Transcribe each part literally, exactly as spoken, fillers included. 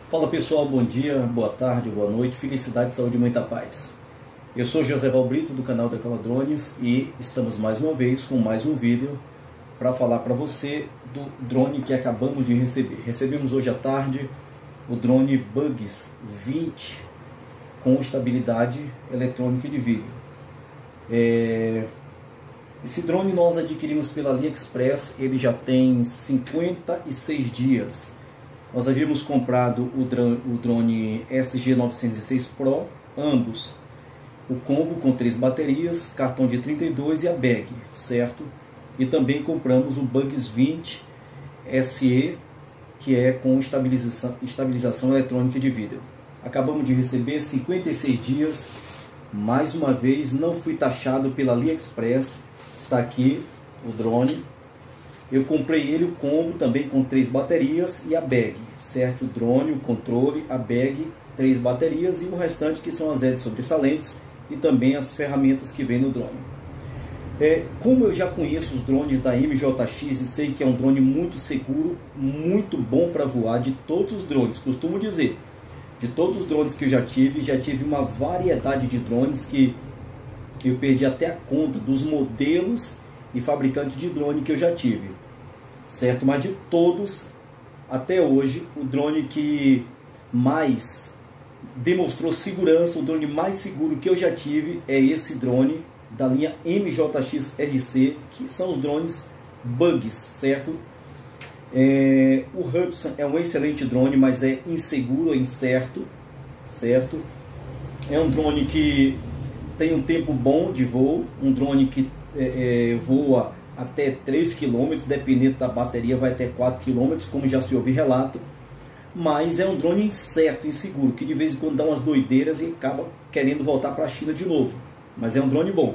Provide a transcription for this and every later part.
Fala pessoal, bom dia, boa tarde, boa noite, felicidade, saúde e muita paz. Eu sou José Valbrito do canal Decola Drones e estamos mais uma vez com mais um vídeo para falar para você do drone que acabamos de receber. Recebemos hoje à tarde o drone Bugs vinte com estabilidade eletrônica de vídeo. É... Esse drone nós adquirimos pela AliExpress, ele já tem cinquenta e seis dias. Nós havíamos comprado o drone S G novecentos e seis Pro, ambos, o combo com três baterias, cartão de trinta e dois e a bag, certo? E também compramos o Bugs vinte S E, que é com estabilização, estabilização eletrônica de vídeo. Acabamos de receber cinquenta e seis dias, mais uma vez, não fui taxado pela AliExpress, está aqui o drone. Eu comprei ele o combo também com três baterias e a bag, certo? O drone, o controle, a bag, três baterias e o restante que são as L E Ds sobressalentes e também as ferramentas que vem no drone. É, como eu já conheço os drones da M J X e sei que é um drone muito seguro, muito bom para voar, de todos os drones, costumo dizer, de todos os drones que eu já tive, já tive uma variedade de drones que, que eu perdi até a conta dos modelos e fabricante de drone que eu já tive, certo? Mas de todos, até hoje, o drone que mais demonstrou segurança, o drone mais seguro que eu já tive é esse drone da linha M J X R C, que são os drones Bugs, certo? É, o Hudson é um excelente drone, mas é inseguro, é incerto, certo? É um drone que tem um tempo bom de voo, um drone que É, é, voa até três quilômetros, dependendo da bateria vai até quatro quilômetros, como já se ouve relato, mas é um drone incerto, inseguro, que de vez em quando dá umas doideiras e acaba querendo voltar para a China de novo, mas é um drone bom.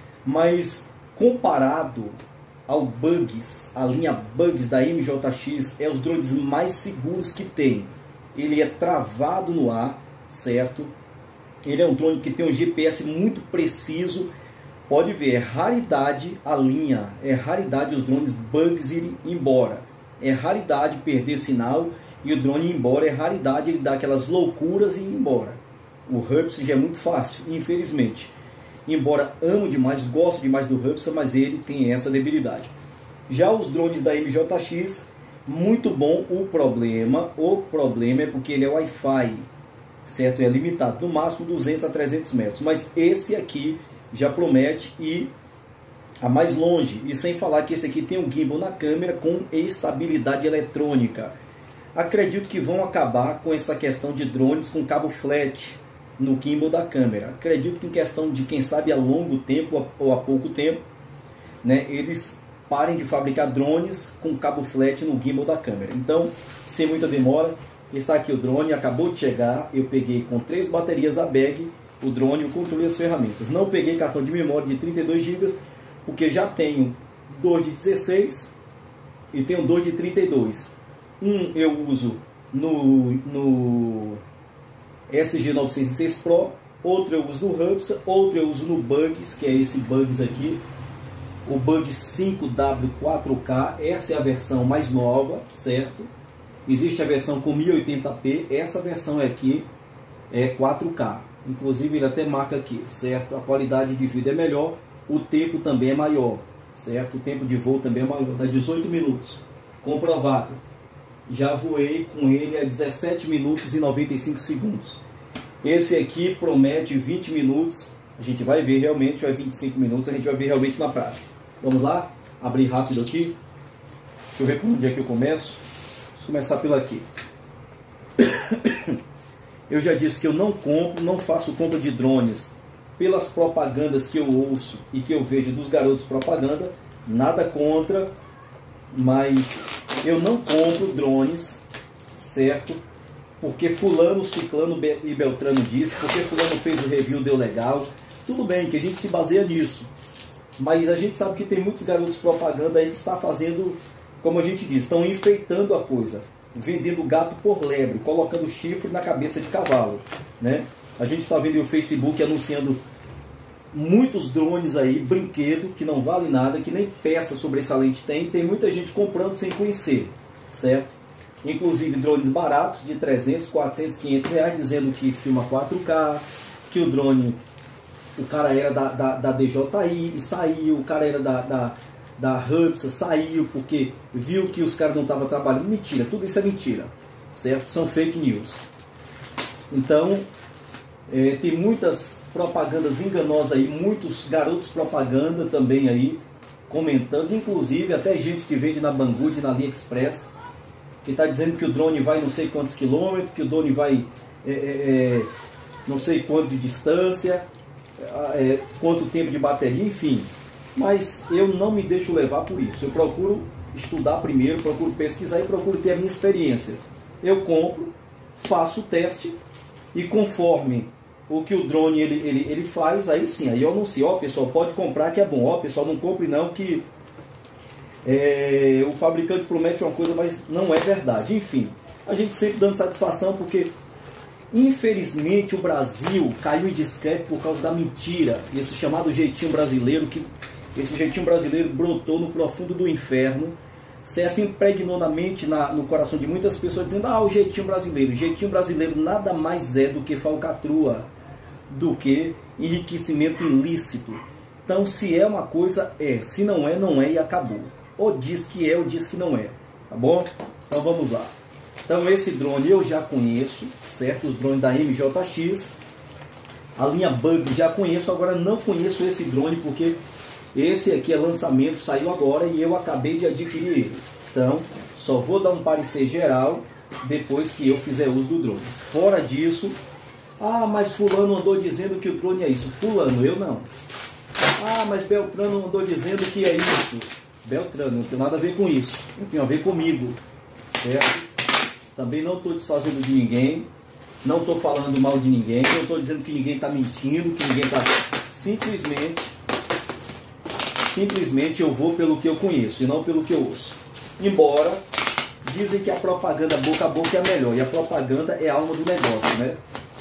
Mas comparado ao Bugs, a linha Bugs da M J X é os drones mais seguros que tem. Ele é travado no ar, certo? Ele é um drone que tem um G P S muito preciso. Pode ver, é raridade a linha, é raridade os drones Bugs irem embora, é raridade perder sinal e o drone ir embora, é raridade ele dar aquelas loucuras e ir embora. O Hudson já é muito fácil, infelizmente. Embora amo demais, gosto demais do Hudson, mas ele tem essa debilidade. Já os drones da M J X, muito bom. O problema, o problema é porque ele é Wi-Fi, certo? É limitado, no máximo duzentos a trezentos metros, mas esse aqui já promete ir a mais longe, e sem falar que esse aqui tem um gimbal na câmera com estabilidade eletrônica. Acredito que vão acabar com essa questão de drones com cabo flat no gimbal da câmera. Acredito que em questão de, quem sabe, a longo tempo ou a pouco tempo, né, eles parem de fabricar drones com cabo flat no gimbal da câmera. Então, sem muita demora, está aqui o drone, acabou de chegar. Eu peguei com três baterias a bag, o drone, o controle e as ferramentas. Não peguei cartão de memória de trinta e dois gigas, porque já tenho dois de dezesseis e tenho dois de trinta e dois. Um eu uso no, no S G novecentos e seis Pro, outro eu uso no Hudson, outro eu uso no Bugs, que é esse Bugs aqui, o Bugs cinco W quatro K. Essa é a versão mais nova, certo? Existe a versão com mil e oitenta p, essa versão aqui é quatro K. Inclusive ele até marca aqui, certo? A qualidade de vídeo é melhor, o tempo também é maior, certo? O tempo de voo também é maior, dá dezoito minutos, comprovado. Já voei com ele a dezessete minutos e noventa e cinco segundos. Esse aqui promete vinte minutos, a gente vai ver realmente, ou é vinte e cinco minutos, a gente vai ver realmente na prática. Vamos lá? Abrir rápido aqui. Deixa eu ver por onde é que eu começo. Vamos começar pelo aqui. Eu já disse que eu não compro, não faço compra de drones pelas propagandas que eu ouço e que eu vejo dos garotos propaganda. Nada contra, mas eu não compro drones, certo? Porque fulano, ciclano e beltrano disse, porque fulano fez o review, deu legal. Tudo bem que a gente se baseia nisso, mas a gente sabe que tem muitos garotos propaganda aí que está fazendo, como a gente diz, estão enfeitando a coisa, vendendo gato por lebre, colocando chifre na cabeça de cavalo, né? A gente está vendo o Facebook anunciando muitos drones aí, brinquedo, que não vale nada, que nem peça sobressalente tem, tem muita gente comprando sem conhecer, certo? inclusive drones baratos de trezentos, quatrocentos, quinhentos reais, dizendo que filma quatro K, que o drone, o cara era da, da, da D J I e saiu, o cara era da, da, da Hudson, saiu porque viu que os caras não estavam trabalhando. Mentira, tudo isso é mentira, certo? São fake news. Então, é, tem muitas propagandas enganosas aí, muitos garotos propaganda também aí, comentando, inclusive até gente que vende na Banggood, na AliExpress, que está dizendo que o drone vai não sei quantos quilômetros, que o drone vai é, é, não sei quanto de distância, é, quanto tempo de bateria, enfim. Mas eu não me deixo levar por isso. Eu procuro estudar primeiro, procuro pesquisar e procuro ter a minha experiência. Eu compro, faço o teste e conforme o que o drone ele, ele, ele faz, aí sim, aí eu anuncio, ó pessoal, pode comprar que é bom, ó pessoal, não compre não que é, o fabricante promete uma coisa, mas não é verdade. Enfim, a gente sempre dando satisfação porque infelizmente o Brasil caiu em descrédito por causa da mentira, esse chamado jeitinho brasileiro, que esse jeitinho brasileiro brotou no profundo do inferno, certo? Impregnou na mente, na, no coração de muitas pessoas, dizendo, ah, o jeitinho brasileiro. O jeitinho brasileiro nada mais é do que falcatrua, do que enriquecimento ilícito. Então, se é uma coisa, é. Se não é, não é e acabou. Ou diz que é, ou diz que não é. Tá bom? Então, vamos lá. Então, esse drone eu já conheço, certo? Os drones da M J X. A linha Bug já conheço, agora não conheço esse drone, porque esse aqui é lançamento, saiu agora e eu acabei de adquirir ele. Então, só vou dar um parecer geral depois que eu fizer uso do drone. Fora disso, ah, mas fulano andou dizendo que o drone é isso. Fulano, eu não. Ah, mas Beltrano andou dizendo que é isso. Beltrano, não tem nada a ver com isso. Não tem a ver comigo. Certo? Também não estou desfazendo de ninguém. Não estou falando mal de ninguém. Não estou dizendo que ninguém está mentindo, que ninguém está... Simplesmente... Simplesmente eu vou pelo que eu conheço e não pelo que eu ouço. Embora dizem que a propaganda boca a boca é a melhor. E a propaganda é a alma do negócio, né?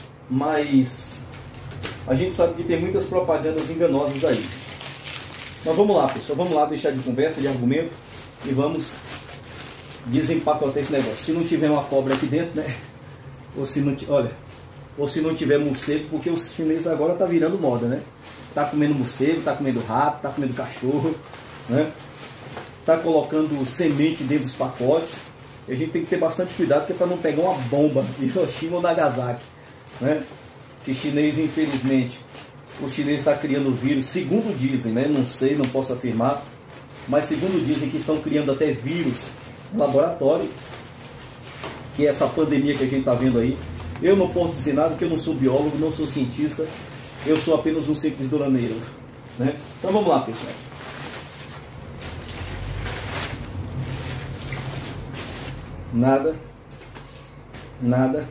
Mas a gente sabe que tem muitas propagandas enganosas aí. Mas vamos lá, pessoal. Vamos lá deixar de conversa, de argumento. E vamos desempacotar esse negócio. Se não tiver uma cobra aqui dentro, né? Ou se não, olha, ou se não tiver morcego, porque os chineses agora tá virando moda, né? Tá comendo morcego, tá comendo rato, tá comendo cachorro, né? Tá colocando semente dentro dos pacotes. E a gente tem que ter bastante cuidado, que é para não pegar uma bomba de Hiroshima ou Nagasaki, né? Que chinês, infelizmente, o chinês está criando vírus, segundo dizem, né? Não sei, não posso afirmar, mas segundo dizem que estão criando até vírus no laboratório, que é essa pandemia que a gente está vendo aí. Eu não posso dizer nada, porque eu não sou biólogo, não sou cientista. Eu sou apenas um simples doraneiro, né? Então vamos lá, pessoal. Nada. Nada.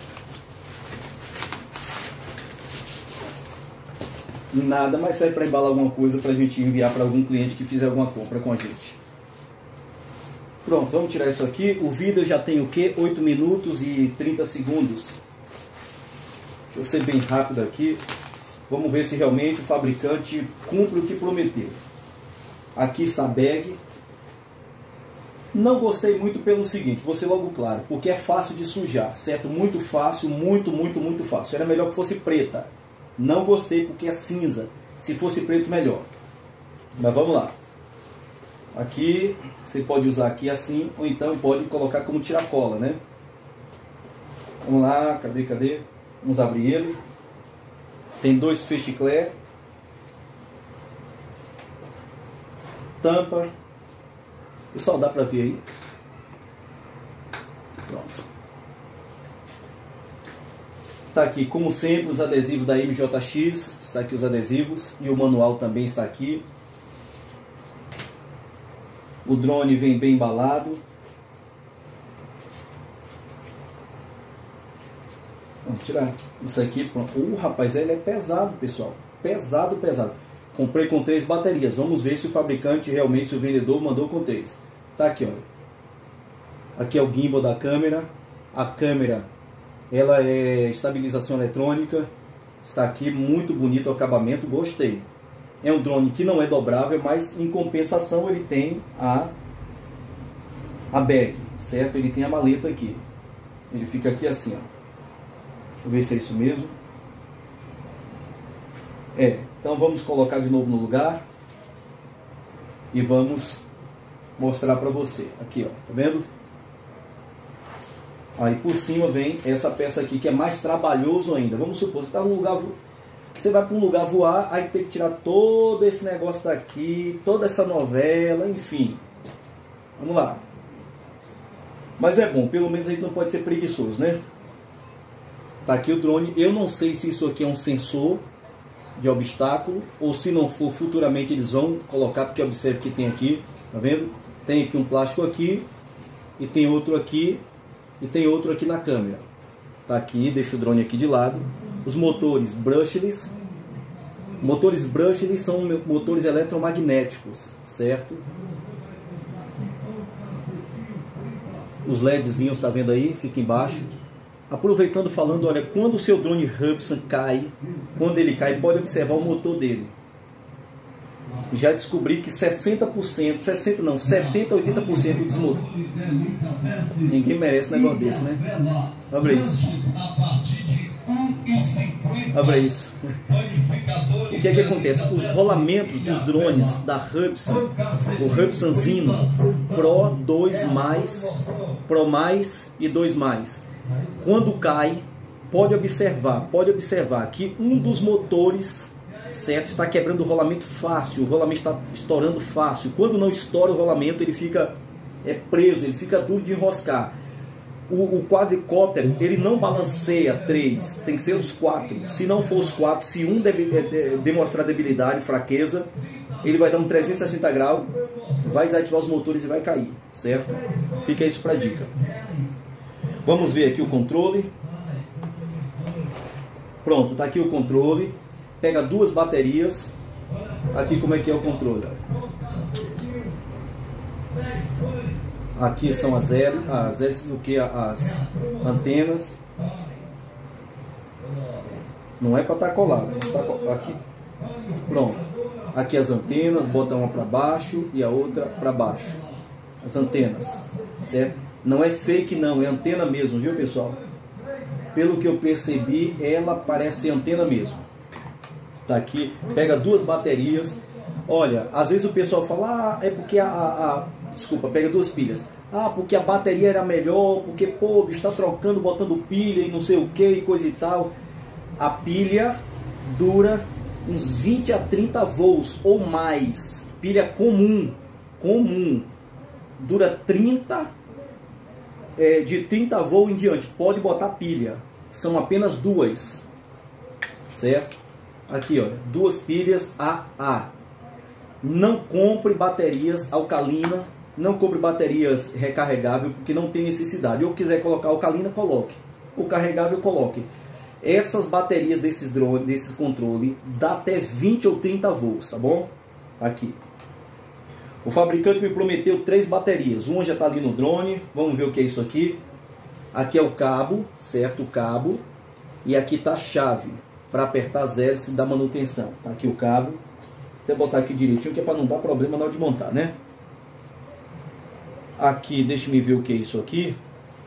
Nada, mas sai para embalar alguma coisa para a gente enviar para algum cliente que fizer alguma compra com a gente. Pronto, vamos tirar isso aqui. O vídeo já tem o quê? oito minutos e trinta segundos. Deixa eu ser bem rápido aqui. Vamos ver se realmente o fabricante cumpre o que prometeu. Aqui está a bag. Não gostei muito pelo seguinte, vou ser logo claro, porque é fácil de sujar, certo? Muito fácil, muito, muito, muito fácil. Era melhor que fosse preta. Não gostei porque é cinza. Se fosse preto, melhor. Mas vamos lá. Aqui, você pode usar aqui assim, ou então pode colocar como tiracola, né? Vamos lá, cadê, cadê? Vamos abrir ele. Tem dois fechiclé, tampa. Pessoal, dá pra ver aí? Pronto. Tá aqui, como sempre, os adesivos da M J X. Está aqui os adesivos e o manual também está aqui. O drone vem bem embalado. Vamos tirar isso aqui. Uh, rapaz, ele é pesado, pessoal. Pesado, pesado. Comprei com três baterias. Vamos ver se o fabricante realmente, se o vendedor mandou com três. Tá aqui, olha. Aqui é o gimbal da câmera. A câmera, ela é estabilização eletrônica. Está aqui, muito bonito o acabamento, gostei. É um drone que não é dobrável, mas em compensação ele tem a, a bag. certo? Ele tem a maleta aqui. Ele fica aqui assim, ó. Deixa eu ver se é isso mesmo. É, então vamos colocar de novo no lugar. E vamos mostrar para você. Aqui, ó, tá vendo? Aí por cima vem essa peça aqui, que é mais trabalhoso ainda. Vamos supor, você está num lugar, você vai para um lugar voar, aí tem que tirar todo esse negócio daqui, toda essa novela, enfim. Vamos lá. Mas é bom, pelo menos a gente não pode ser preguiçoso, né? Tá aqui o drone. Eu não sei se isso aqui é um sensor de obstáculo, ou se não for, futuramente eles vão colocar, porque observe que tem aqui, tá vendo? Tem aqui um plástico aqui, e tem outro aqui, e tem outro aqui na câmera. Tá aqui, deixa o drone aqui de lado. Os motores brushless. Motores brushless são motores eletromagnéticos, certo? Os LEDzinhos, tá vendo aí? Fica embaixo. Aproveitando, falando, olha, quando o seu drone Hubsan cai, quando ele cai, pode observar o motor dele. Já descobri que sessenta por cento, sessenta não, setenta, oitenta por cento dos motores. Ninguém merece um negócio desse, né? Abre isso. Abre isso. O que é que acontece? Os rolamentos dos drones da Hubsan, o Hubsan Zino Pro dois mais, Pro mais e dois mais. Quando cai, pode observar, pode observar que um dos motores, certo, está quebrando o rolamento fácil, o rolamento está estourando fácil. Quando não estoura o rolamento, ele fica é preso, ele fica duro de enroscar. O, o quadricóptero, ele não balanceia três, tem que ser os quatro. Se não for os quatro, se um deve, de, demonstrar debilidade, fraqueza, ele vai dar um trezentos e sessenta graus, vai desativar os motores e vai cair, certo? Fica isso para dica. Vamos ver aqui o controle. Pronto, está aqui o controle. Pega duas baterias. Aqui como é que é o controle. Aqui são as hélices, as hélices do que as antenas. Não é para estar colado. Tá aqui. Pronto. Aqui as antenas, bota uma para baixo e a outra para baixo. As antenas, certo? Não é fake não, é antena mesmo, viu pessoal? Pelo que eu percebi, ela parece antena mesmo. Tá aqui, pega duas baterias. Olha, às vezes o pessoal fala, ah, é porque a, a, a... Desculpa, pega duas pilhas. Ah, porque a bateria era melhor, porque, pô, está trocando, botando pilha e não sei o que, e coisa e tal. A pilha dura uns vinte a trinta volts ou mais. Pilha comum, comum. Dura trinta, é, de trinta volts em diante. Pode botar pilha. São apenas duas. Certo? Aqui, olha, duas pilhas A A. Não compre baterias alcalina, não compre baterias recarregáveis, porque não tem necessidade. Ou quiser colocar alcalina, coloque. O carregável, coloque. Essas baterias desses drones, desses controle, dá até vinte ou trinta volts, tá bom? Aqui. O fabricante me prometeu três baterias. Uma já está ali no drone. Vamos ver o que é isso aqui. Aqui é o cabo, certo? O cabo. E aqui está a chave para apertar as hélices da manutenção. Tá aqui o cabo. Vou botar aqui direitinho, que é para não dar problema na hora de montar, né? Aqui, deixa eu ver o que é isso aqui.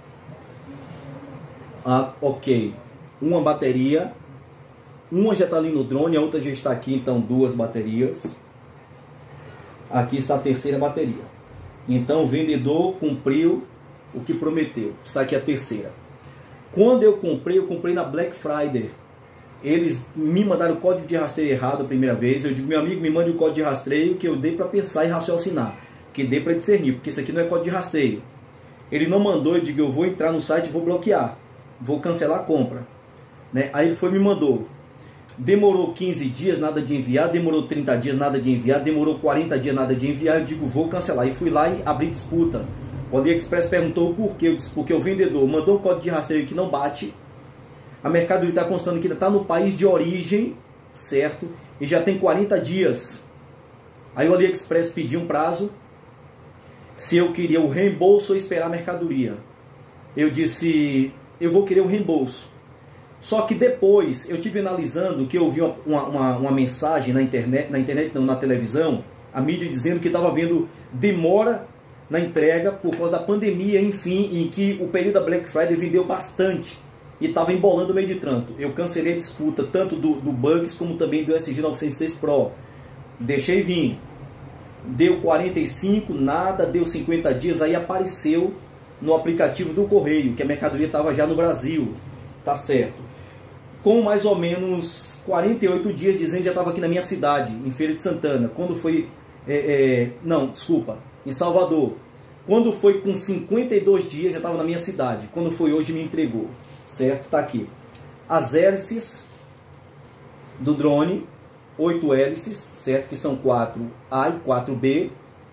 Ah, ok. Uma bateria. Uma já está ali no drone, a outra já está aqui, então duas baterias. Aqui está a terceira bateria. Então o vendedor cumpriu o que prometeu. Está aqui a terceira. Quando eu comprei, eu comprei na Black Friday. Eles me mandaram o código de rastreio errado a primeira vez. Eu digo, meu amigo, me mande o código de rastreio que eu dei para pensar e raciocinar. Que dei para discernir, porque isso aqui não é código de rastreio. Ele não mandou, eu digo, eu vou entrar no site e vou bloquear. Vou cancelar a compra. Né? Aí ele foi e me mandou. Demorou quinze dias, nada de enviar. Demorou trinta dias, nada de enviar. Demorou quarenta dias, nada de enviar. Eu digo, vou cancelar. E fui lá e abri disputa. O AliExpress perguntou por quê. Eu disse, porque o vendedor mandou um código de rastreio que não bate. A mercadoria está constando que ainda está no país de origem, certo? E já tem quarenta dias. Aí o AliExpress pediu um prazo. Se eu queria o reembolso ou esperar a mercadoria. Eu disse, eu vou querer o reembolso. Só que depois, eu tive analisando que eu vi uma, uma, uma mensagem na internet, na internet não, na televisão, a mídia dizendo que estava havendo demora na entrega por causa da pandemia, enfim, em que o período da Black Friday vendeu bastante e estava embolando o meio de trânsito. Eu cancelei a disputa tanto do, do Bugs como também do S G novecentos e seis Pro. Deixei vir. Deu quarenta e cinco, nada, deu cinquenta dias, aí apareceu no aplicativo do correio que a mercadoria estava já no Brasil. Tá certo. Com mais ou menos quarenta e oito dias dizendo que já estava aqui na minha cidade, em Feira de Santana. Quando foi... É, é, não, desculpa, em Salvador. Quando foi com cinquenta e dois dias já estava na minha cidade. Quando foi hoje me entregou. Certo? Tá aqui. As hélices do drone, oito hélices, certo? Que são quatro A e quatro B.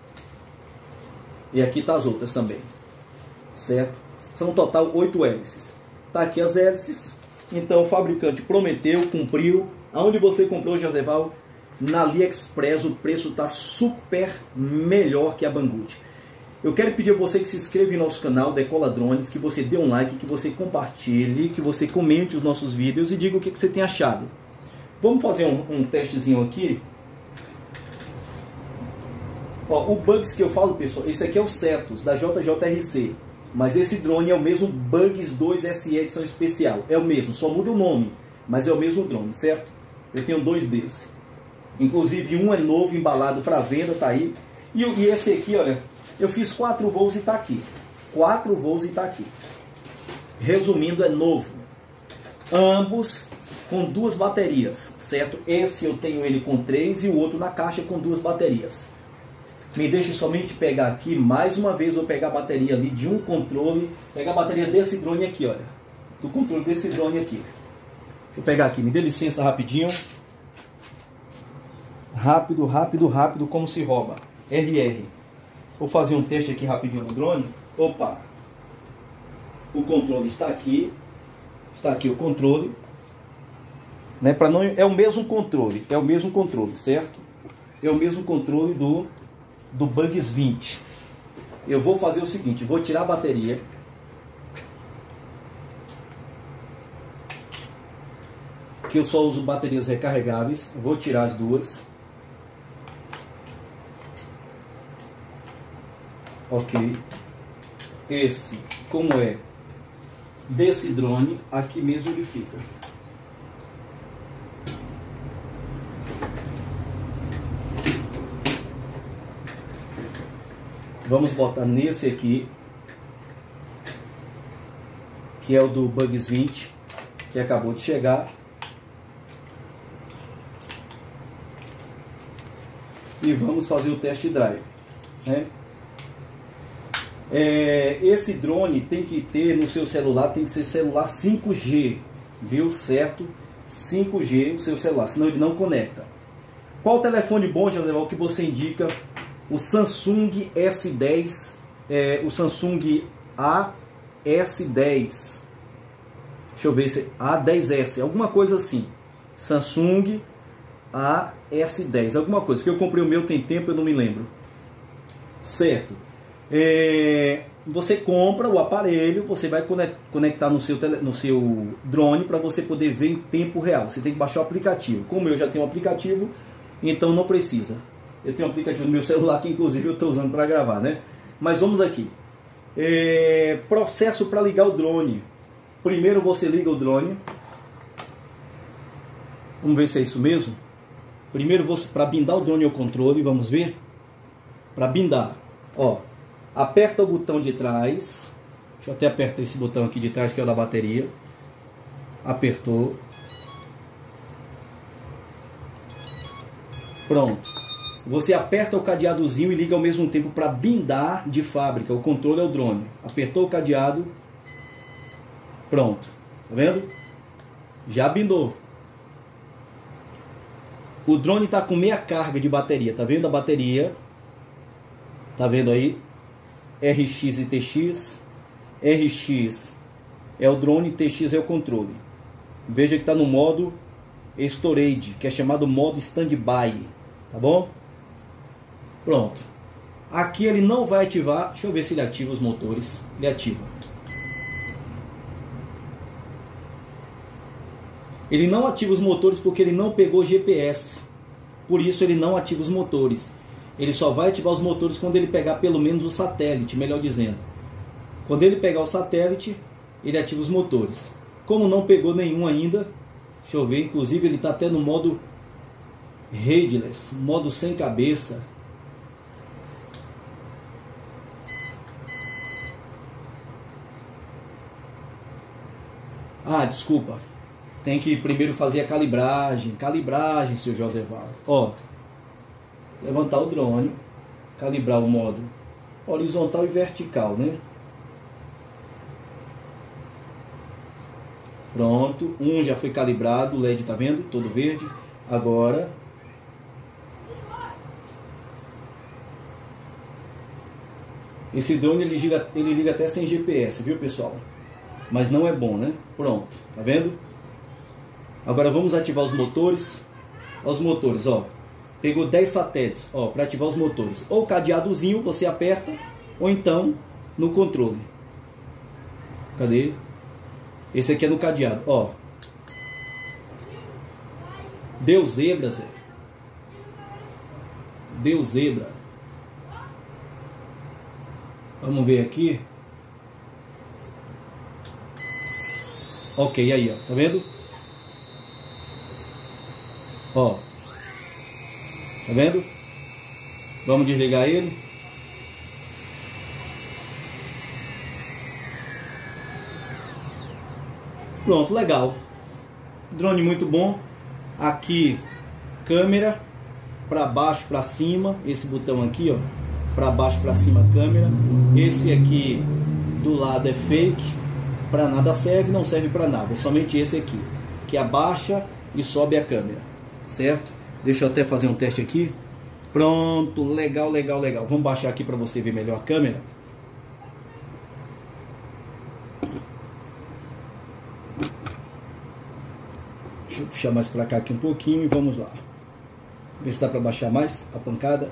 E aqui tá as outras também. Certo? São total oito hélices. Tá aqui as hélices. Então o fabricante prometeu, cumpriu. Aonde você comprou, Joseval? Na AliExpress o preço tá super melhor que a Banggood. Eu quero pedir a você que se inscreva em nosso canal Decola Drones, que você dê um like, que você compartilhe, que você comente os nossos vídeos e diga o que você tem achado. Vamos fazer um, um testezinho aqui. Ó, o Bugs que eu falo, pessoal, esse aqui é o Cetus, da J J R C. Mas esse drone é o mesmo Bugs dois S E edição especial. É o mesmo, só muda o nome, mas é o mesmo drone, certo? Eu tenho dois desses. Inclusive um é novo, embalado para venda, tá aí. E, e esse aqui, olha, eu fiz quatro voos e tá aqui. Quatro voos e tá aqui. Resumindo, é novo. Ambos com duas baterias, certo? Esse eu tenho ele com três e o outro na caixa com duas baterias. Me deixe somente pegar aqui, mais uma vez vou pegar a bateria ali de um controle, pegar a bateria desse drone aqui, olha. Do controle desse drone aqui. Deixa eu pegar aqui, me dê licença rapidinho. Rápido, rápido, rápido, como se rouba. R R. Vou fazer um teste aqui rapidinho no drone. Opa! O controle está aqui. Está aqui o controle. Né? Pra não, é o mesmo controle. É o mesmo controle, certo? É o mesmo controle do, do Bugs vinte. Eu vou fazer o seguinte. Vou tirar a bateria. Que eu só uso baterias recarregáveis. Vou tirar as duas. Ok, esse, como é desse drone, aqui mesmo ele fica. Vamos botar nesse aqui, que é o do Bugs vinte, que acabou de chegar. E vamos fazer o test drive, né? É, esse drone tem que ter no seu celular, tem que ser celular cinco G, viu? Certo? cinco G o seu celular, senão ele não conecta. Qual o telefone bom, Joseval, que você indica? O Samsung S dez, é, o Samsung A S dez. Deixa eu ver se A dez S, alguma coisa assim. Samsung A S dez, alguma coisa, porque eu comprei o meu tem tempo, eu não me lembro. Certo. É, você compra o aparelho, você vai conectar no seu, tele, no seu drone para você poder ver em tempo real. Você tem que baixar o aplicativo. Como eu já tenho um aplicativo, então não precisa. Eu tenho um aplicativo no meu celular que inclusive eu estou usando para gravar, né? Mas vamos aqui. É, processo para ligar o drone. Primeiro você liga o drone. Vamos ver se é isso mesmo. Primeiro você, para bindar o drone ao controle, vamos ver. Para bindar, ó. Aperta o botão de trás. Deixa eu até apertar esse botão aqui de trás, que é o da bateria. Apertou. Pronto. Você aperta o cadeadozinho e liga ao mesmo tempo para bindar de fábrica. O controle é o drone. Apertou o cadeado. Pronto. Tá vendo? Já bindou. O drone está com meia carga de bateria. Tá vendo a bateria? Tá vendo aí? R X e T X. R X é o drone, T X é o controle. Veja que está no modo storage, que é chamado modo standby, tá bom? Pronto. Aqui ele não vai ativar. Deixa eu ver se ele ativa os motores. Ele ativa. Ele não ativa os motores porque ele não pegou G P S. Por isso ele não ativa os motores. Ele só vai ativar os motores quando ele pegar pelo menos o satélite, melhor dizendo. Quando ele pegar o satélite, ele ativa os motores. Como não pegou nenhum ainda, deixa eu ver, inclusive ele está até no modo headless, modo sem cabeça. Ah, desculpa. Tem que primeiro fazer a calibragem. Calibragem, seu Josevaldo. Ó, levantar o drone, calibrar o modo horizontal e vertical, né? Pronto, um já foi calibrado, o L E D tá vendo? Todo verde. Agora esse drone ele liga, ele liga até sem G P S, viu, pessoal? Mas não é bom, né? Pronto, tá vendo? Agora vamos ativar os motores. Ó, os motores, ó. Pegou dez satélites, ó, para ativar os motores. Ou o cadeadozinho você aperta, ou então no controle. Cadê? Esse aqui é no cadeado, ó. Deu zebra, Zé. Deu zebra. Vamos ver aqui. Ok, aí, ó. Tá vendo? Ó. Tá vendo? Vamos desligar ele. Pronto, legal. Drone muito bom. Aqui, câmera. Para baixo, para cima. Esse botão aqui, ó. Para baixo, para cima, câmera. Esse aqui do lado é fake. Para nada serve, não serve para nada. É somente esse aqui, que abaixa e sobe a câmera. Certo? Deixa eu até fazer um teste aqui. Pronto, legal, legal, legal. Vamos baixar aqui para você ver melhor a câmera. Deixa eu puxar mais para cá aqui um pouquinho e vamos lá. Ver se dá para baixar mais a pancada.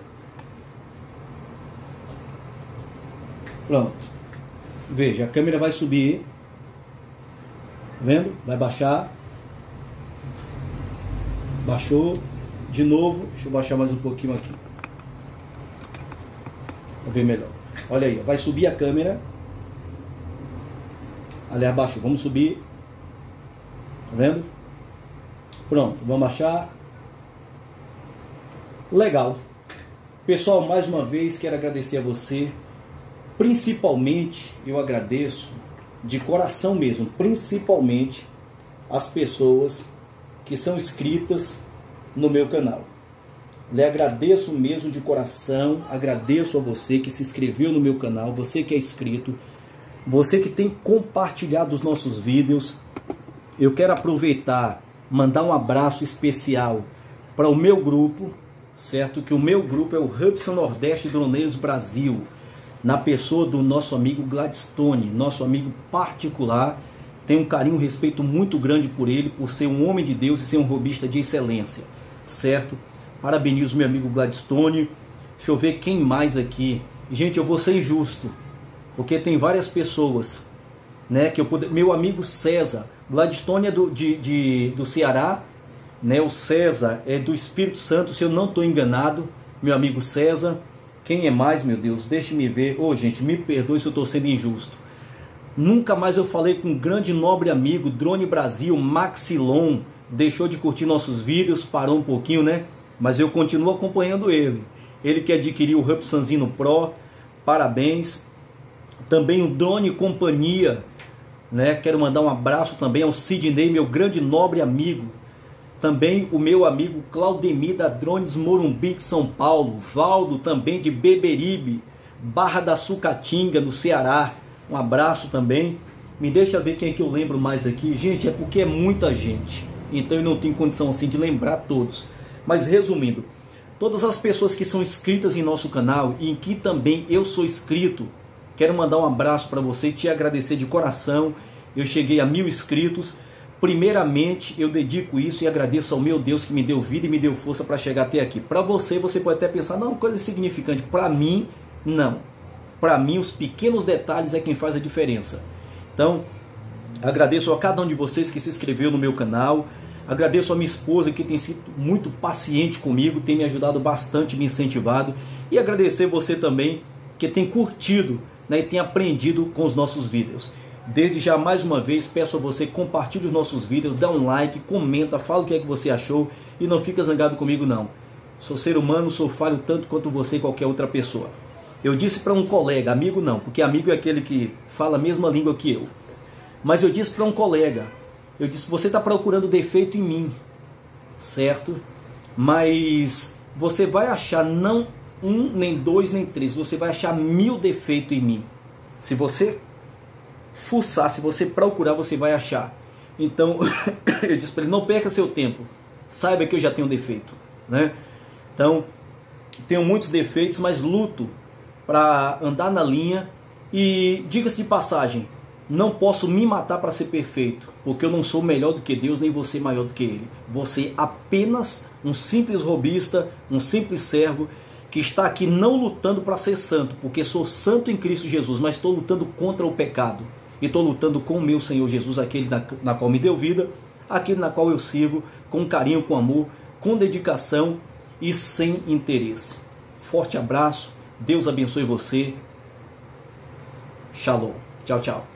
Pronto. Veja, a câmera vai subir. Tá vendo? Vai baixar. Baixou. De novo. Deixa eu baixar mais um pouquinho aqui. Pra ver melhor. Olha aí, vai subir a câmera. Aliás, baixou. Vamos subir. Tá vendo? Pronto, vamos baixar. Legal. Pessoal, mais uma vez quero agradecer a você. Principalmente, eu agradeço de coração mesmo, principalmente as pessoas que são inscritas no meu canal. Lhe agradeço mesmo de coração, agradeço a você que se inscreveu no meu canal, você que é inscrito, você que tem compartilhado os nossos vídeos. Eu quero aproveitar, mandar um abraço especial para o meu grupo, certo? Que o meu grupo é o Hubson Nordeste Droneiros Brasil, na pessoa do nosso amigo Gladstone, nosso amigo particular. Tenho um carinho, um respeito muito grande por ele, por ser um homem de Deus e ser um robista de excelência, certo? Parabenizo meu amigo Gladstone. Deixa eu ver quem mais aqui. Gente, eu vou ser injusto, porque tem várias pessoas, né? Que eu puder... Meu amigo César, Gladstone é do, de, de, do Ceará, né? O César é do Espírito Santo, se eu não estou enganado, meu amigo César. Quem é mais, meu Deus? Deixe-me ver. Ô, oh, gente, me perdoe se eu estou sendo injusto. Nunca mais eu falei com um grande nobre amigo, Drone Brasil, Maxilon. Deixou de curtir nossos vídeos, parou um pouquinho, né? Mas eu continuo acompanhando ele. Ele que adquiriu o Hubsanzino Pro, parabéns. Também o Drone Companhia, né? Quero mandar um abraço também ao Sidney, meu grande nobre amigo. Também o meu amigo Claudemir da Drones Morumbi, de São Paulo. Valdo também de Beberibe, Barra da Sucatinga, no Ceará. Um abraço também. Me deixa ver quem é que eu lembro mais aqui. Gente, é porque é muita gente, então eu não tenho condição assim de lembrar todos. Mas resumindo, todas as pessoas que são inscritas em nosso canal e em que também eu sou inscrito, quero mandar um abraço para você e te agradecer de coração. Eu cheguei a mil inscritos. Primeiramente, eu dedico isso e agradeço ao meu Deus que me deu vida e me deu força para chegar até aqui. Para você, você pode até pensar, não, coisa insignificante. Para mim, não. Para mim, os pequenos detalhes é quem faz a diferença. Então, agradeço a cada um de vocês que se inscreveu no meu canal. Agradeço a minha esposa que tem sido muito paciente comigo, tem me ajudado bastante, me incentivado. E agradecer você também que tem curtido, né, e tem aprendido com os nossos vídeos. Desde já, mais uma vez, peço a você, compartilhe os nossos vídeos, dá um like, comenta, fala o que é que você achou e não fica zangado comigo não. Sou ser humano, sou falho tanto quanto você e qualquer outra pessoa. Eu disse para um colega, amigo não, porque amigo é aquele que fala a mesma língua que eu. Mas eu disse para um colega, eu disse, você está procurando defeito em mim, certo? Mas você vai achar não um, nem dois, nem três, você vai achar mil defeitos em mim. Se você fuçar, se você procurar, você vai achar. Então, eu disse para ele, não perca seu tempo, saiba que eu já tenho defeito, né? Então, tenho muitos defeitos, mas luto para andar na linha. E diga-se de passagem, não posso me matar para ser perfeito, porque eu não sou melhor do que Deus, nem você maior do que Ele. Você é apenas um simples robista, um simples servo, que está aqui não lutando para ser santo, porque sou santo em Cristo Jesus, mas estou lutando contra o pecado. E estou lutando com o meu Senhor Jesus, aquele na, na qual me deu vida, aquele na qual eu sirvo, com carinho, com amor, com dedicação e sem interesse. Forte abraço, Deus abençoe você. Shalom. Tchau, tchau.